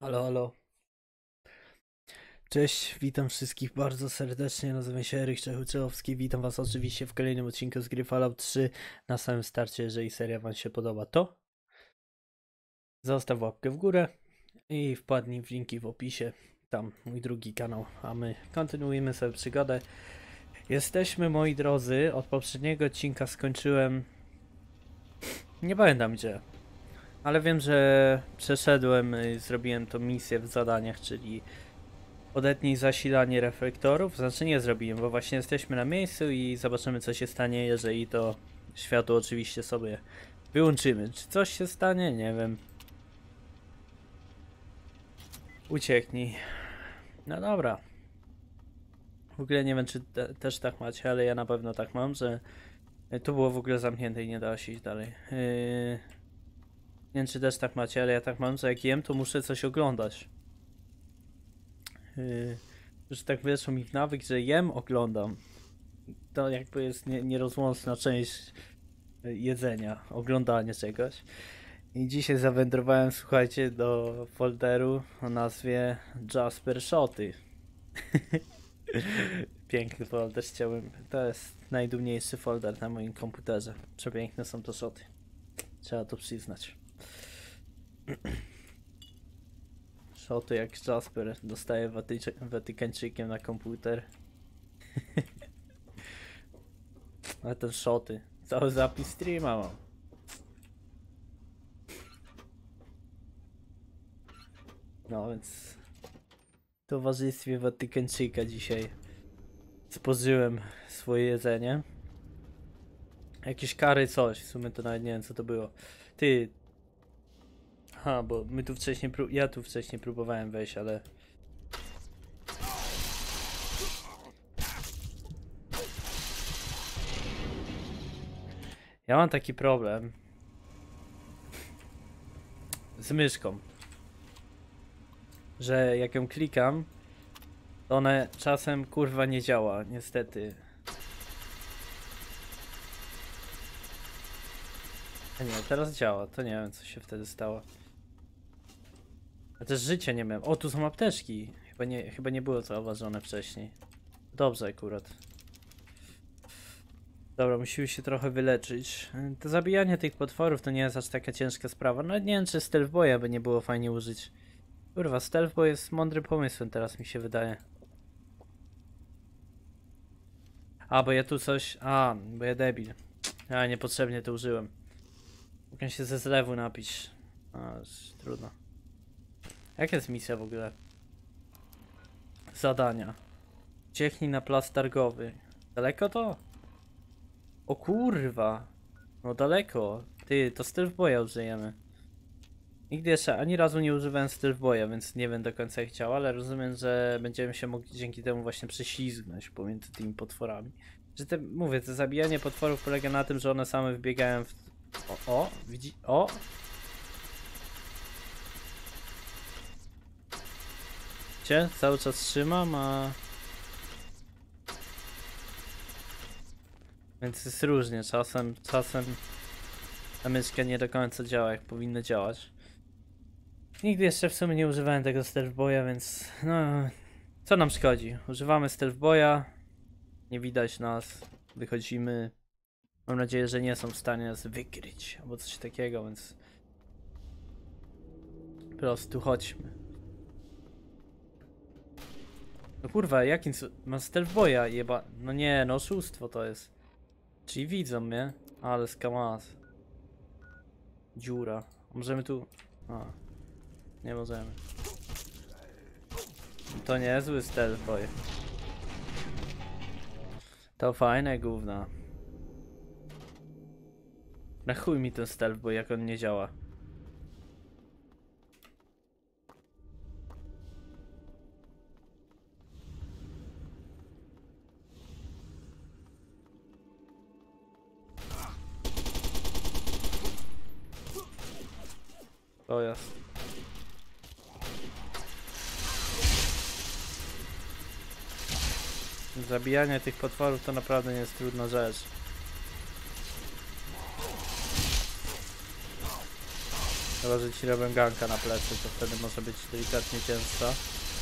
Halo, halo. Cześć, witam wszystkich bardzo serdecznie. Nazywam się Eryk Czechuczewski. Witam was oczywiście w kolejnym odcinku z gry Fallout 3. Na samym starcie, jeżeli seria wam się podoba, to zostaw łapkę w górę i wpadnij w linki w opisie. Tam mój drugi kanał, a my kontynuujemy sobie przygodę. Jesteśmy, moi drodzy, od poprzedniego odcinka skończyłem... Nie pamiętam gdzie. Ale wiem, że przeszedłem, zrobiłem tą misję w zadaniach, czyli odetnij zasilanie reflektorów. Znaczy nie zrobiłem, bo właśnie jesteśmy na miejscu i zobaczymy, co się stanie, jeżeli to światło oczywiście sobie wyłączymy. Czy coś się stanie? Nie wiem. Ucieknij. No dobra. W ogóle nie wiem, czy też tak macie, ale ja na pewno tak mam, że tu było w ogóle zamknięte i nie dało się iść dalej. Nie wiem, czy też tak macie, ale ja tak mam, że jak jem, to muszę coś oglądać. Już tak weszło mi w nawyk, że jem, oglądam. To jakby jest nierozłączna część jedzenia, oglądanie czegoś. I dzisiaj zawędrowałem, słuchajcie, do folderu o nazwie Jasper Shoty. Piękny folder, chciałem. To jest najdumniejszy folder na moim komputerze. Przepiękne są to shoty. Trzeba to przyznać. Shoty jak Jasper dostaje Watykańczykiem na komputer. Ale ten shoty. Cały zapis streama mam. No więc w towarzystwie Watykańczyka dzisiaj spożyłem swoje jedzenie. Jakieś kary, coś. W sumie to nawet nie wiem, co to było. Ty. Aha, bo my tu wcześniej ja tu wcześniej próbowałem wejść, ale... Ja mam taki problem z myszką, że jak ją klikam, to ona czasem kurwa nie działa, niestety. A nie, teraz działa, to nie wiem, co się wtedy stało. Ja też życia nie miałem. O, tu są apteczki. Chyba nie było zauważone wcześniej. Dobrze akurat. Dobra, musimy się trochę wyleczyć. To zabijanie tych potworów to nie jest aż taka ciężka sprawa. No nie wiem, czy Stealth Boya by nie było fajnie użyć. Kurwa, Stealth Boy jest mądrym pomysłem, teraz mi się wydaje. A, bo ja tu coś... A, bo ja debil. A, niepotrzebnie to użyłem. Mogę się ze zlewu napić. A, trudno. Jaka jest misja w ogóle? Zadania. Ciechnij na plac targowy. Daleko to? O kurwa. No daleko. Ty, to Stealth Boya użyjemy. Nigdy jeszcze ani razu nie używałem Stealth Boya, więc nie wiem do końca jak działa, ale rozumiem, że będziemy się mogli dzięki temu właśnie prześlizgnąć pomiędzy tymi potworami. Że mówię, to zabijanie potworów polega na tym, że one same wbiegają w... O, widzi... O! Cały czas trzymam, a... Więc jest różnie, czasem ta myszka nie do końca działa jak powinno działać. Nigdy jeszcze w sumie nie używałem tego Stealth Boya, więc no... Co nam szkodzi? Używamy Stealth Boya, nie widać nas, wychodzimy. Mam nadzieję, że nie są w stanie nas wykryć, albo coś takiego, więc... Po prostu chodźmy. No kurwa, jakim... Mam Stealth Boya, jeba... No nie, no oszustwo to jest. Czyli widzą mnie, ale skamas. Dziura. Możemy tu... A. Nie możemy. To niezły Stealth Boy. To fajne gówno. Na chuj mi ten Stealth Boy, jak on nie działa. To jest. Zabijanie tych potworów to naprawdę nie jest trudna rzecz. Chyba, że ci robię ganka na plecy, to wtedy może być delikatnie cięższa.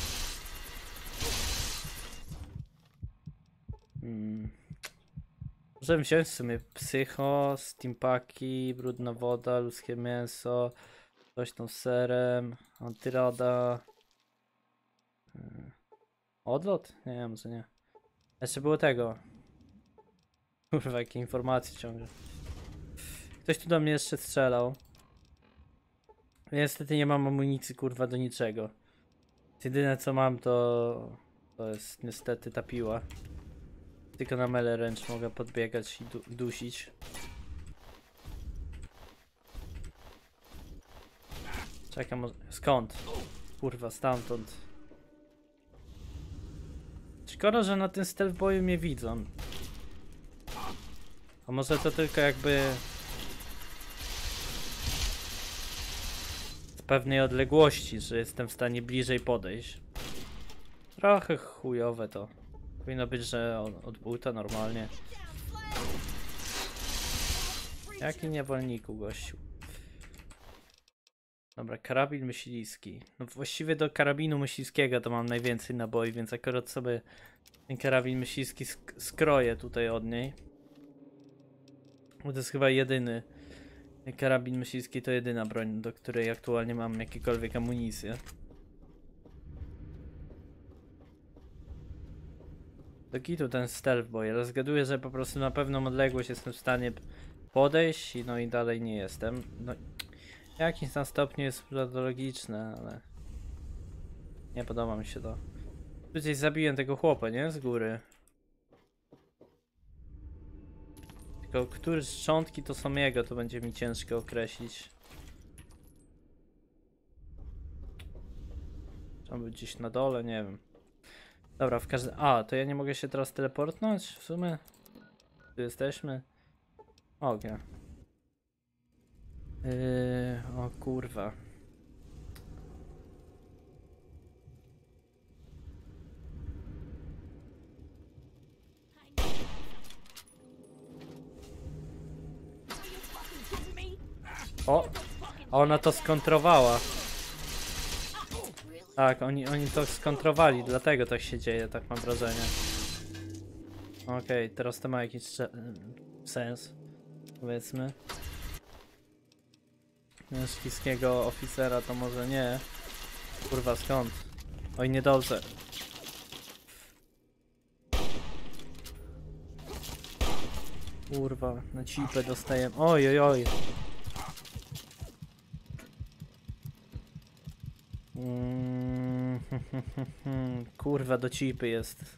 Możemy wziąć w sumie psycho, steampaki, brudna woda, ludzkie mięso, coś tam z serem, antyrada. Odlot? Nie, może nie. Jeszcze było tego. Kurwa, jakie informacje ciągle. Ktoś tu do mnie jeszcze strzelał. Niestety nie mam amunicji, kurwa, do niczego. Jedyne co mam to jest niestety ta piła. Tylko na mele ręcz mogę podbiegać i dusić. Czekam, skąd? Kurwa, stamtąd. Szkoda, że na tym stealth boju mnie widzą. A może to tylko jakby z pewnej odległości, że jestem w stanie bliżej podejść. Trochę chujowe to. Powinno być, że od buta normalnie. Jaki niewolniku, gościu. Dobra, karabin myśliwski. No właściwie do karabinu myśliwskiego to mam najwięcej naboi, więc akurat sobie ten karabin myśliwski skroję tutaj od niej. Bo to jest chyba jedyny. Karabin myśliwski to jedyna broń, do której aktualnie mam jakiekolwiek amunicje. Do kitu ten stealth boy, ale zgaduję, że po prostu na pewną odległość jestem w stanie podejść i no i dalej nie jestem. No, w jakimś tam stopniu jest to logiczne, ale nie podoba mi się to. Tutaj zabiłem tego chłopa, nie? Z góry. Tylko które szczątki to są jego, to będzie mi ciężko określić. Czy on był gdzieś na dole? Nie wiem. Dobra, w każdym... A, to ja nie mogę się teraz teleportnąć? W sumie? Tu jesteśmy? Mogę. O kurwa. O! Ona to skontrowała. Tak, oni to skontrowali, dlatego tak się dzieje, tak mam wrażenie. Okej, teraz to ma jakiś sens, powiedzmy. Mężczyźniego oficera to może nie. Kurwa, skąd? Oj, niedobrze. Kurwa, na cipę dostaję. Oj, oj, oj. Kurwa, do cipy jest.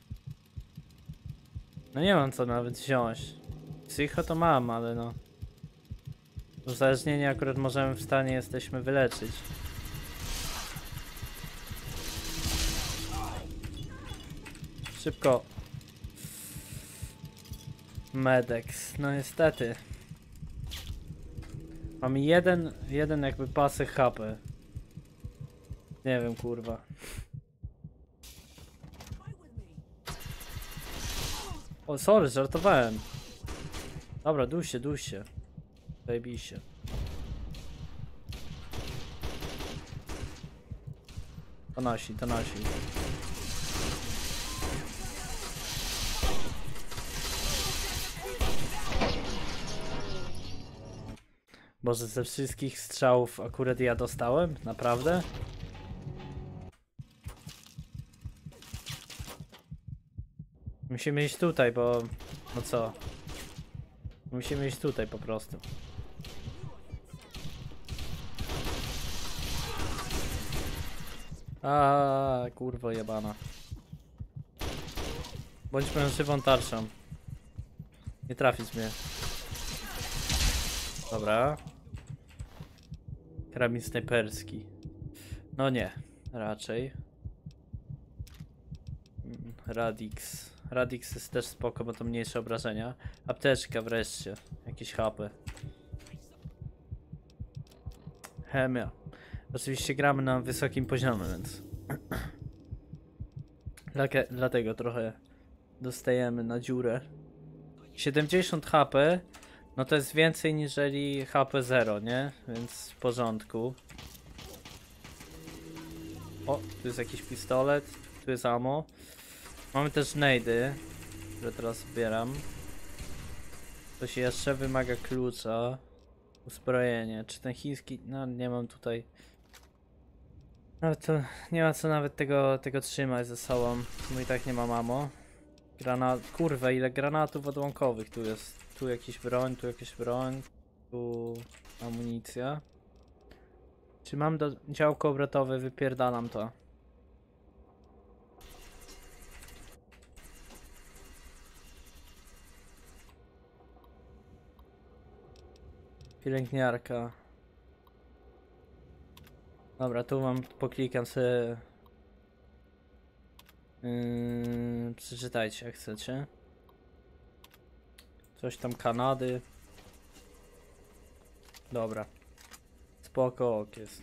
No nie mam co nawet wziąć. Psycho to mam, ale no. Uzależnienie akurat możemy w stanie jesteśmy wyleczyć. Szybko. Medex, no niestety. Mam jeden jakby pasek HP. Nie wiem, kurwa. O, sorry, żartowałem. Dobra, duś się. Zajebiście. To nasi. Boże, ze wszystkich strzałów akurat ja dostałem? Naprawdę? Musimy iść tutaj, bo... No co? Musimy iść tutaj po prostu. A kurwa jebana. Bądźmy żywą tarczą. Nie trafić mnie. Dobra. Karabin snajperski. No nie, raczej. Radix jest też spoko, bo to mniejsze obrażenia. Apteczka wreszcie. Jakieś HP. Chemia. Oczywiście gramy na wysokim poziomie, więc... Dlatego trochę dostajemy na dziurę. 70 HP No to jest więcej niżeli HP 0, nie? Więc w porządku. O, tu jest jakiś pistolet, tu jest ammo. Mamy też nejdy, które teraz zbieram. Coś jeszcze wymaga klucza. Uzbrojenie. Czy ten chiński... No nie mam tutaj... No to nie ma co nawet tego trzymać ze sobą. Bo i tak nie mam ammo. Granat... Kurwa, ile granatów odłamkowych tu jest. Tu jakiś broń, tu jakaś broń. Tu amunicja. Czy mam działko obrotowe? Wypierdalam to. Pielęgniarka. Dobra, tu mam, poklikam sobie. Przeczytajcie jak chcecie. Coś tam Kanady. Dobra. Spoko ok jest.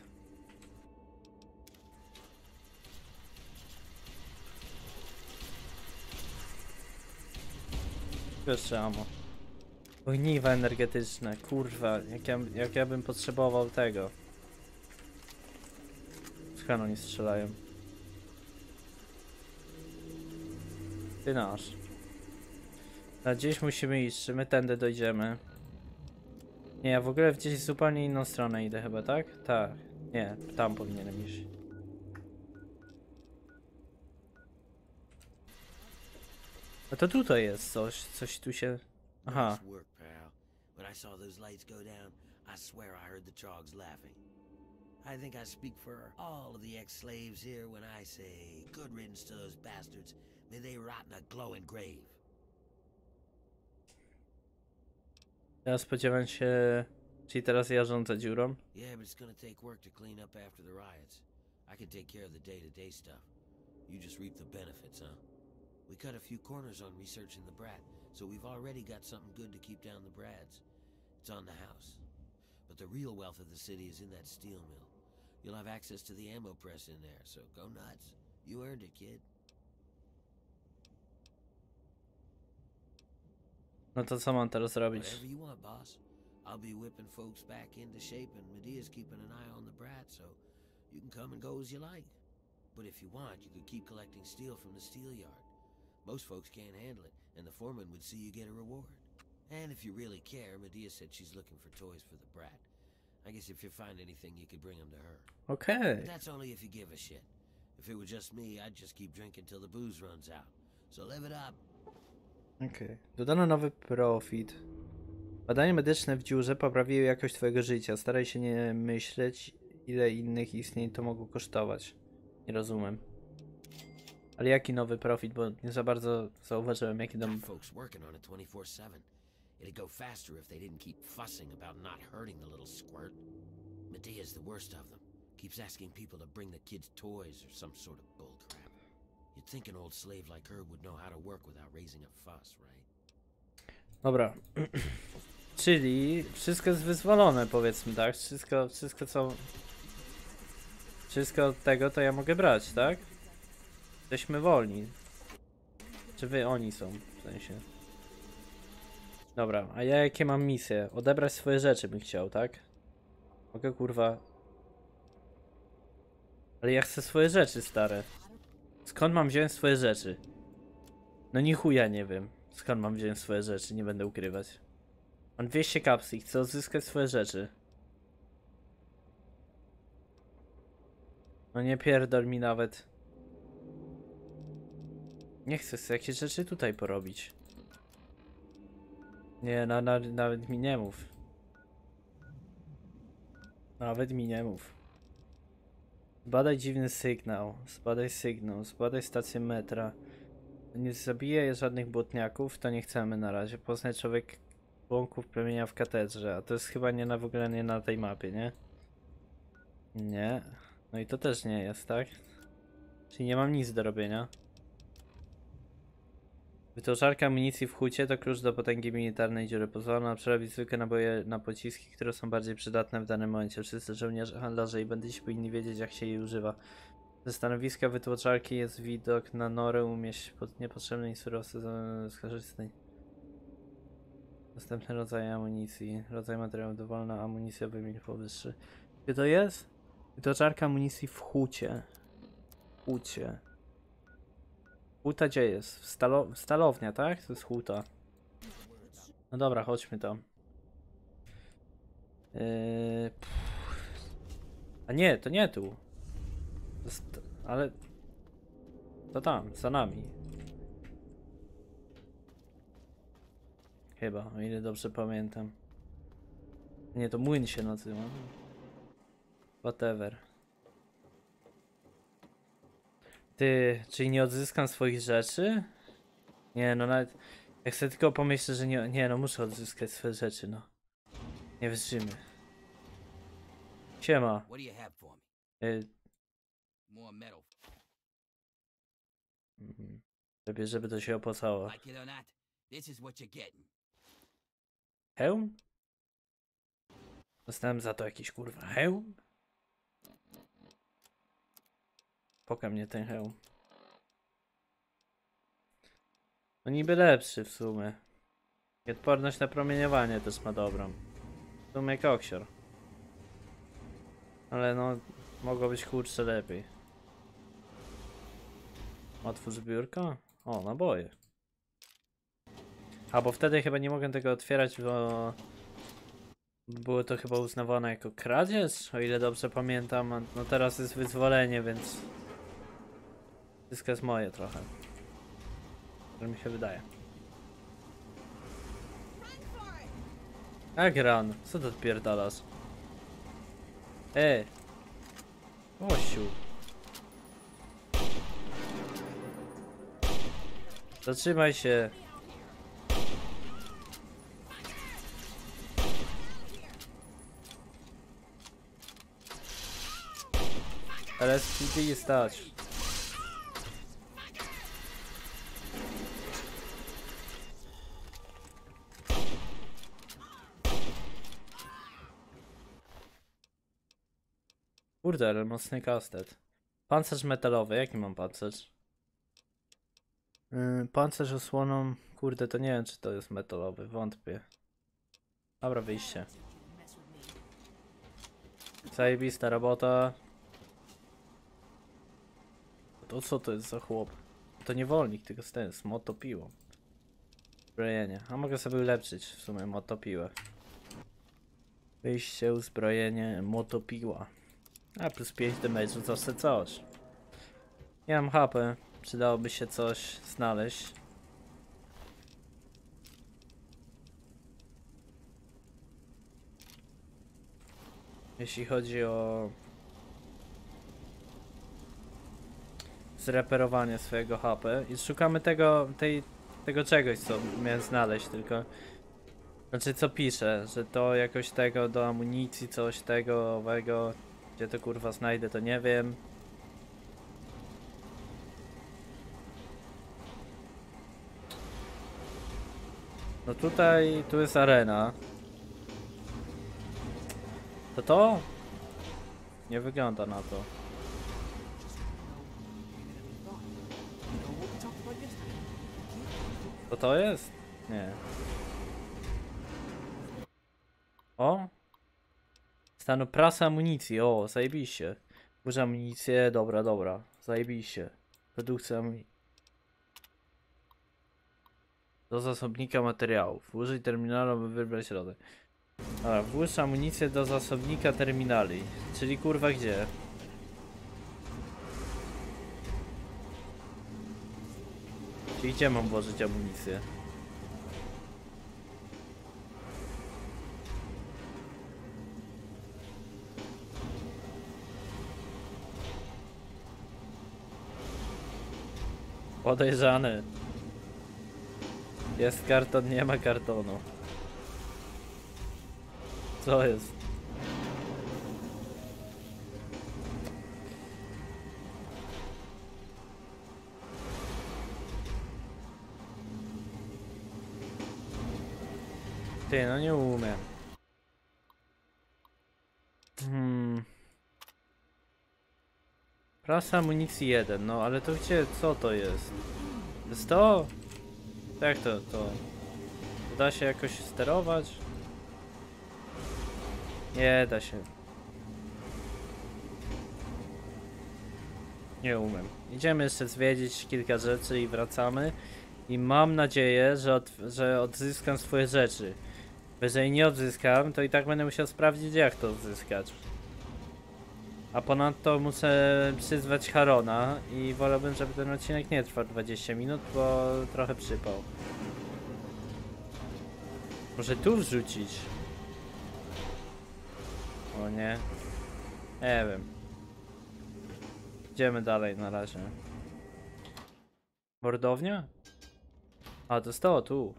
Jeszcze ammo. Ogniwa energetyczne, kurwa, jak ja bym potrzebował tego. Z kanonu strzelają. Ty nasz. Na gdzieś musimy iść, czy my tędy dojdziemy? Nie, ja w ogóle gdzieś zupełnie inną stronę idę chyba, tak? Tak. Nie, tam powinienem iść. No to tutaj jest coś tu się... Aha. I think I speak for all of the ex-slaves here when I say, good riddance to those bastards. May they rot in a glowing grave. Ja spodziewam się... Czyli teraz ja rządzę dziurą? Yeah, but it's gonna take work to clean up after the riots. I can take care of the day-to-day stuff. You just reap the benefits, huh? We cut a few corners on researching the Brat, so we've already got something good to keep down the Brads. It's on the house. But the real wealth of the city is in that steel mill. You'll have access to the ammo press in there, so go nuts. You earned it, kid. No to co mam teraz robić? Whatever you want, boss. I'll be whipping folks back into shape, and Medea's keeping an eye on the Brat, so you can come and go as you like. But if you want, you could keep collecting steel from the steel yard. Most folks can't handle it, and the foreman would see you get a reward. And if you really care, Medea said she's looking for toys for the Brat. I guess if you find anything, you could bring them to her. Okej. But that's only if you give a shit. If it were just me, I'd just keep drinking till the booze runs out. So live it up. Okej. Dodano nowy profit. Badania medyczne w dziurze poprawiły jakość twojego życia. Staraj się nie myśleć, ile innych istnień to mogło kosztować. Nie rozumiem. Ale jaki nowy profit, bo nie za bardzo zauważyłem jaki dom... Folks working on it 24/7. It'd go faster if they didn't keep fussing about not hurting the little squirt. Medea's the worst of them. Keeps asking people to bring the kids toys or some sort of bullcrap. You'd think an old slave like her would know how to work without raising a fuss, right? Dobra. Czyli wszystko jest wyzwolone, powiedzmy, tak? Wszystko co... Wszystko od tego to ja mogę brać, tak? Jesteśmy wolni. Czy wy, oni są, w sensie. Dobra, a ja jakie mam misje? Odebrać swoje rzeczy bym chciał, tak? Mogę kurwa... Ale ja chcę swoje rzeczy, stare. Skąd mam wziąć swoje rzeczy? No ni chuja nie wiem. Skąd mam wziąć swoje rzeczy, nie będę ukrywać. Mam 200 kapsli, chcę odzyskać swoje rzeczy. No nie pierdol mi nawet. Nie chcę jakieś rzeczy tutaj porobić. Nie, nawet mi nie mów. Nawet mi nie mów. Zbadaj dziwny sygnał. Zbadaj sygnał. Zbadaj stację metra. Nie zabije żadnych błotniaków, to nie chcemy na razie. Poznaj człowiek członków plemienia w katedrze. A to jest chyba nie na w ogóle nie na tej mapie, nie? Nie. No i to też nie jest, tak? Czyli nie mam nic do robienia. Wytłaczarka amunicji w hucie to klucz do potęgi militarnej dziury. Pozwala nam przerobić zwykłe naboje na pociski, które są bardziej przydatne w danym momencie. Wszyscy żołnierze, handlarze i bandyci powinni wiedzieć, jak się jej używa. Ze stanowiska wytłaczarki jest widok na norę umieść pod niepotrzebnej surowce skorzystnej. Następny rodzaj amunicji. Rodzaj materiału dowolna amunicja wymień powyższy. Gdzie to jest? To żarka amunicji w hucie. Hucie. Huta gdzie jest? Stalownia, tak? To jest huta. No dobra, chodźmy tam. A nie, to nie tu. Ale... To tam, za nami. Chyba, o ile dobrze pamiętam. Nie, to młyn się nazywa. Whatever. Ty, czyli nie odzyskam swoich rzeczy? Nie, no nawet... Jak sobie tylko pomyślę, że nie... Nie, no muszę odzyskać swoje rzeczy, no. Nie wytrzymy. Siema. What do you have for me? More metal. Lepiej, żeby to się opłacało. Like it or not, this is what you're getting. Hełm? Dostałem za to jakiś kurwa hełm? Poka mnie ten hełm. No niby lepszy w sumie. I odporność na promieniowanie też ma dobrą. W sumie koksior. Ale no, mogło być kurczę lepiej. Otwórz biurko? O, naboje. A, bo wtedy chyba nie mogę tego otwierać, bo... Było to chyba uznawane jako kradzież, o ile dobrze pamiętam. No teraz jest wyzwolenie, więc... Wszystko jest moje trochę. Tak mi się wydaje. Jak ran? Co to odpierdalasz? Gościu. Zatrzymaj się. LSPD stać. Kurde, ale mocny kastet. Pancerz metalowy, jaki mam pancerz? Pancerz osłoną... Kurde, to nie wiem, czy to jest metalowy, wątpię. Dobra, wyjście. Zajebista robota. To co to jest za chłop? To niewolnik, tylko z motopiłą. Uzbrojenie. A mogę sobie ulepszyć w sumie motopiłę. Wyjście, uzbrojenie, motopiła. A plus 5 damage'u zawsze coś. Nie mam HP. Przydałoby się coś znaleźć. Jeśli chodzi o zreperowanie swojego HP i szukamy tego czegoś, co miałem znaleźć, tylko znaczy co pisze, że to jakoś tego do amunicji, coś tego, owego, gdzie to kurwa znajdę, to nie wiem. No tutaj, tu jest arena. To? Nie wygląda na to. To jest? Nie. O? Stanu prasa amunicji, o, zajebiście. Burza amunicję, dobra, zajebiście. Produkcja amunicji. Do zasobnika materiałów. Użyj terminalu, by wybrać rodzaj. Dobra, włóż amunicję do zasobnika terminali. Czyli kurwa gdzie? Czyli gdzie mam włożyć amunicję? Podejrzany. Jest karton, nie ma kartonu. Co jest? Ty, no nie umiem. Prasa amunicji 1, no ale to gdzie, co to jest? To jest to? Jak to? Da się jakoś sterować? Nie da się. Nie umiem. Idziemy jeszcze zwiedzić kilka rzeczy i wracamy. I mam nadzieję, że odzyskam swoje rzeczy. Jeżeli nie odzyskam, to i tak będę musiał sprawdzić, jak to odzyskać. A ponadto muszę przyzwać Harona i wolałbym, żeby ten odcinek nie trwał 20 minut, bo trochę przypał. Może tu wrzucić? O nie. Nie wiem. Idziemy dalej na razie. Mordownia? A, to jest to, tu.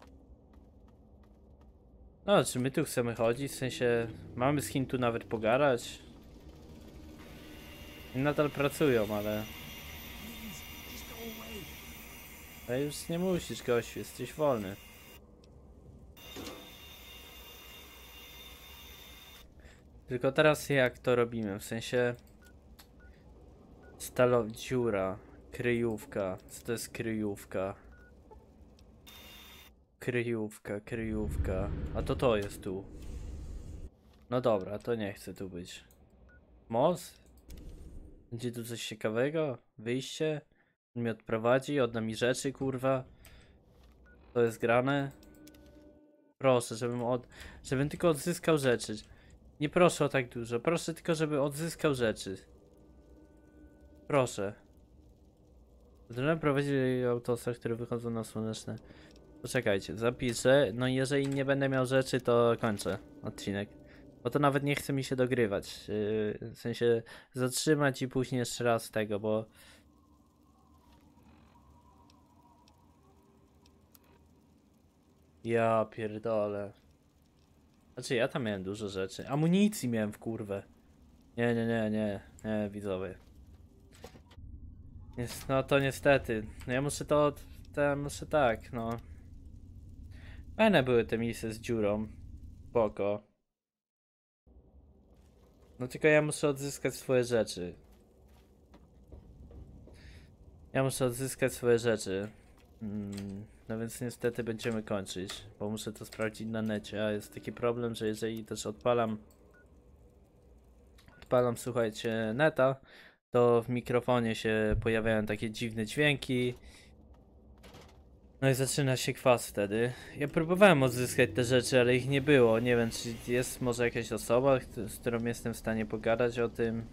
No, czy my tu chcemy chodzić? W sensie, mamy z kim tu nawet pogadać? I nadal pracują, ale... Ale już nie musisz, gościu, jesteś wolny. Tylko teraz jak to robimy? W sensie... dziura, kryjówka. Co to jest kryjówka? Kryjówka. A to jest tu. No dobra, to nie chcę tu być. Most? Będzie tu coś ciekawego? Wyjście? On mnie odprowadzi, odda mi rzeczy, kurwa. To jest grane. Proszę, żebym tylko odzyskał rzeczy. Nie proszę o tak dużo. Proszę tylko, żeby odzyskał rzeczy. Proszę. Zacząłem prowadzić autosy, które wychodzą na słoneczne. Poczekajcie, zapiszę. No i jeżeli nie będę miał rzeczy, to kończę odcinek. Bo to nawet nie chce mi się dogrywać. W sensie zatrzymać i później jeszcze raz tego, bo... Ja pierdolę. Znaczy ja tam miałem dużo rzeczy. Amunicji miałem w kurwę. Nie, widzowie. No to niestety. No ja muszę muszę tak, no. Fajne były te misje z dziurą. Spoko. No tylko ja muszę odzyskać swoje rzeczy. No więc niestety będziemy kończyć, bo muszę to sprawdzić na necie, a jest taki problem, że jeżeli też odpalam, słuchajcie, neta, to w mikrofonie się pojawiają takie dziwne dźwięki. No i zaczyna się kwas wtedy. Ja próbowałem odzyskać te rzeczy, ale ich nie było. Nie wiem, czy jest może jakaś osoba, z którą jestem w stanie pogadać o tym.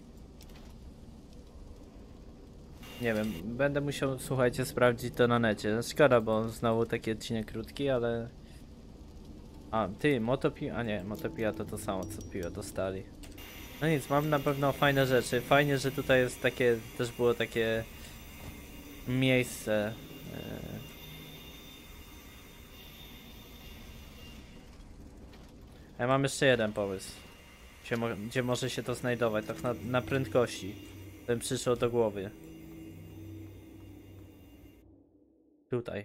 Nie wiem, będę musiał, słuchajcie, sprawdzić to na necie. Szkoda, bo znowu taki odcinek krótki, ale... A, ty, Motopia? A nie, Motopia to samo, co piła dostali. No nic, mam na pewno fajne rzeczy. Fajnie, że tutaj jest takie, też było takie... miejsce. Ja mam jeszcze jeden pomysł. Gdzie może się to znajdować, tak na prędkości. To mi przyszło do głowy. Tutaj.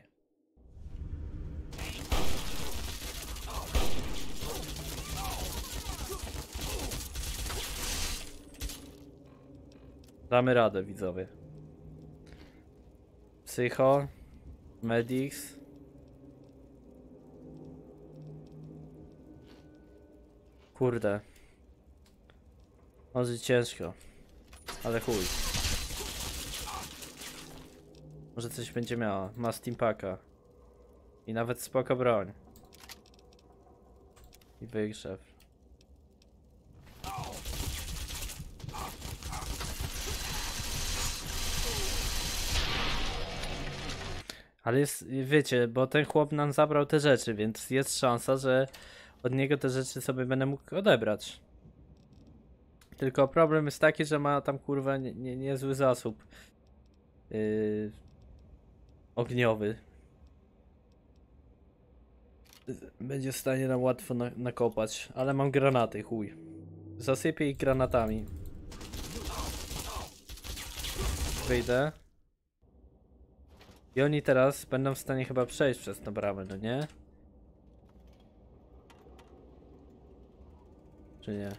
Damy radę, widzowie. Psycho. Medics. Kurde. Może ciężko. Ale chuj. Może coś będzie miała. Ma Steampaka. I nawet spoko broń. I wygrzew. Ale jest, wiecie, bo ten chłop nam zabrał te rzeczy, więc jest szansa, że od niego te rzeczy sobie będę mógł odebrać. Tylko problem jest taki, że ma tam kurwa niezły zasób ogniowy. Będzie w stanie nam łatwo nakopać, ale mam granaty, chuj. Zasypię ich granatami. Wyjdę. I oni teraz będą w stanie chyba przejść przez tę bramę, no nie? Czy nie?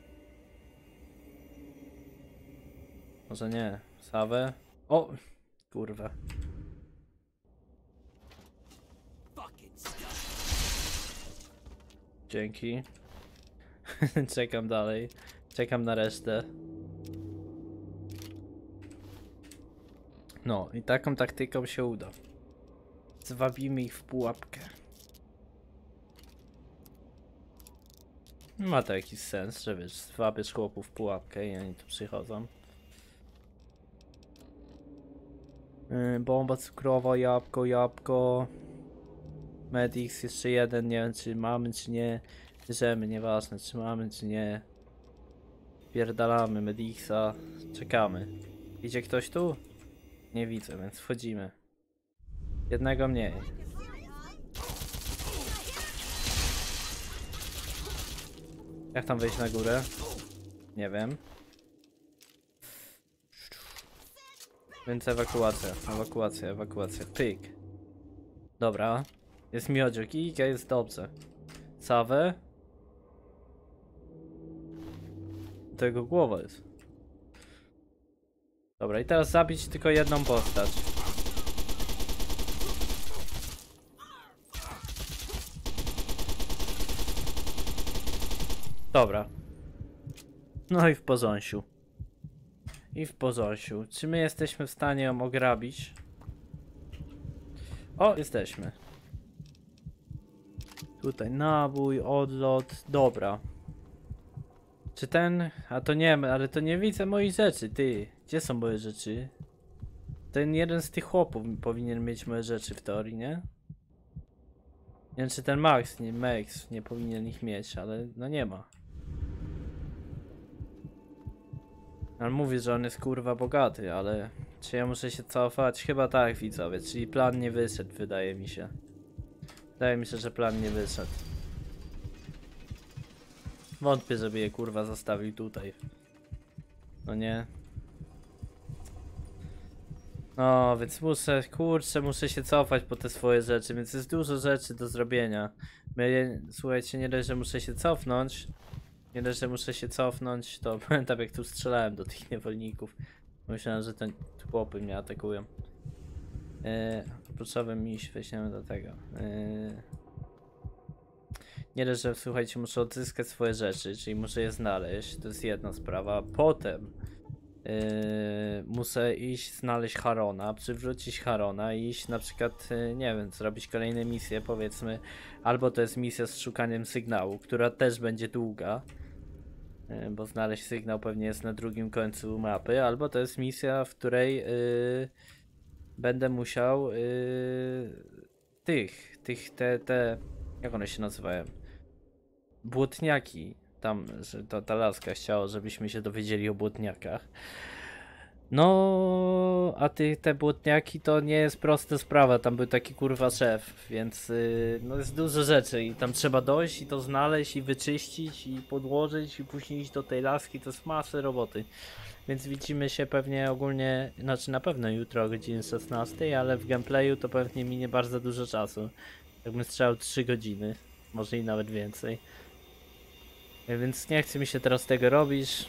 Może nie. Sawę? O! Kurwa. Dzięki. Czekam dalej. Czekam na resztę. No i taką taktyką się uda. Zwabimy ich w pułapkę. Ma to jakiś sens, że wiesz, zwabiesz chłopów w pułapkę i oni tu przychodzą. Bomba cukrowa, jabłko. Medix jeszcze jeden, nie wiem czy mamy czy nie. Bierzemy, nieważne czy mamy czy nie. Pierdalamy Medixa, czekamy. Idzie ktoś tu? Nie widzę, więc wchodzimy. Jednego mniej. Jak tam wejść na górę? Nie wiem. Więc ewakuacja. Pyk. Dobra. Jest miodziok i jest dobrze. Sawę. To jego głowa jest. Dobra, i teraz zabić tylko jedną postać. Dobra. No i w porządku. Czy my jesteśmy w stanie ją ograbić? O, jesteśmy. Tutaj nabój, odlot. Dobra. Czy ten... A to nie, ale to nie widzę moich rzeczy, ty. Gdzie są moje rzeczy? Ten jeden z tych chłopów powinien mieć moje rzeczy w teorii, nie? Nie wiem czy ten Max nie powinien ich mieć, ale no nie ma. Ale mówi, że on jest kurwa bogaty, ale czy ja muszę się cofać? Chyba tak, widzowie, czyli plan nie wyszedł, wydaje mi się. Wydaje mi się, że plan nie wyszedł. Wątpię, żeby je kurwa zostawił tutaj. No nie. No, więc muszę się cofać po te swoje rzeczy, więc jest dużo rzeczy do zrobienia. Słuchajcie, nie dość, że muszę się cofnąć. To pamiętam jak tu strzelałem do tych niewolników. Myślałem, że te chłopy mnie atakują. Kluczowy miś weźmiemy do tego. Nie dość, że słuchajcie, muszę odzyskać swoje rzeczy, czyli muszę je znaleźć. To jest jedna sprawa. Potem muszę iść znaleźć Harona, przywrócić Harona i iść na przykład, nie wiem, zrobić kolejne misje, powiedzmy. Albo to jest misja z szukaniem sygnału, która też będzie długa. Bo znaleźć sygnał pewnie jest na drugim końcu mapy, albo to jest misja, w której będę musiał jak one się nazywają? Błotniaki. Tam, że ta laska chciała, żebyśmy się dowiedzieli o błotniakach. No, a te błotniaki to nie jest prosta sprawa, tam był taki kurwa szef, więc no jest dużo rzeczy i tam trzeba dojść i to znaleźć i wyczyścić i podłożyć i później iść do tej laski, to jest masy roboty. Więc widzimy się pewnie ogólnie, znaczy na pewno jutro o godzinie 16, ale w gameplayu to pewnie minie bardzo dużo czasu. Jakbym strzelał 3 godziny, może i nawet więcej. Więc nie chce mi się teraz tego robić.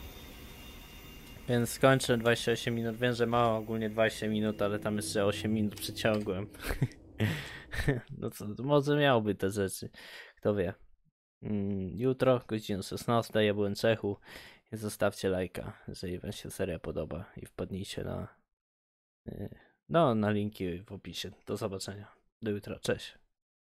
Więc skończę 28 minut. Wiem, że mało ogólnie 20 minut, ale tam jeszcze 8 minut przyciągłem. No co, to może miałby te rzeczy. Kto wie. Jutro, godzina 16, ja byłem Czechu. I zostawcie lajka, jeżeli wam się seria podoba. I wpadnijcie na linki w opisie. Do zobaczenia. Do jutra. Cześć.